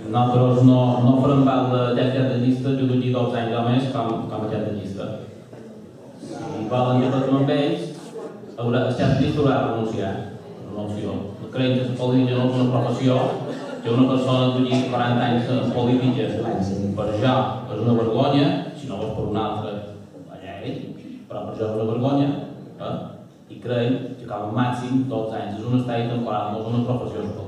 Nosaltres no farem val d'aquest de llista, jo d'aquí 12 anys o més com aquest de llista. Si volen que tot amb ells, aquest llista haurà de renunciar. Una opció. Creiem que la política no és una professió, que una persona que lleva 40 anys en política, per això és una vergonya, si no és per un altre, allà ell, però per això és una vergonya, i creiem que com a màxim 12 anys és un estat temporal, no és una professió.